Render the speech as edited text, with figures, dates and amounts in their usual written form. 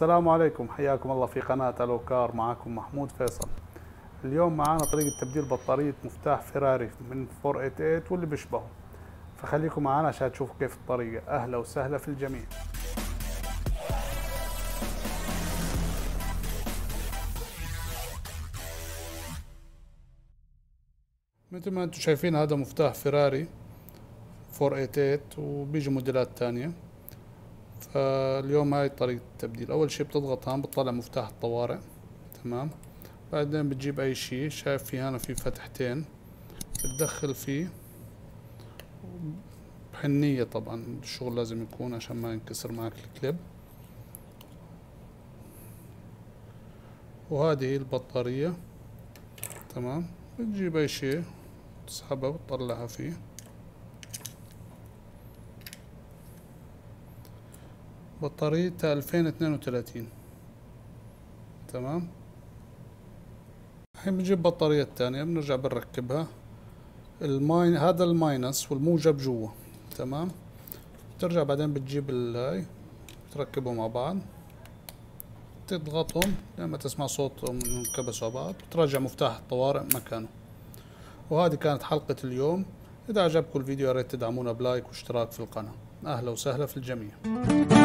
السلام عليكم، حياكم الله في قناة الوكار. معكم محمود فيصل. اليوم معانا طريقة تبديل بطارية مفتاح فيراري من 488 واللي بيشبهه، فخليكم معانا عشان تشوفوا كيف الطريقة. أهلا وسهلا في الجميع. مثل ما انتم شايفين هذا مفتاح فيراري 488 وبيجي موديلات تانية. فاليوم هاي طريقة التبديل. أول شي بتضغط هون بتطلع مفتاح الطوارئ، تمام. بعدين بتجيب أي شي، شايف في هنا في فتحتين بتدخل فيه بحنية. طبعا الشغل لازم يكون عشان ما ينكسر معك الكليب. وهذه هي البطارية، تمام. بتجيب أي شي تسحبها وتطلعها فيه. بطاريتها 2032، تمام. الحين بنجيب بطارية تانية بنرجع بنركبها. هذا الماينس والموجب جوا، تمام. بترجع بعدين بتجيب هاي بتركبهم مع بعض، تضغطهم لما تسمع صوتهم انكبسوا على بعض، بترجع مفتاح الطوارئ مكانه. وهذه كانت حلقة اليوم. إذا عجبكم الفيديو يا ريت تدعمونا بلايك واشتراك في القناة. أهلا وسهلا في الجميع.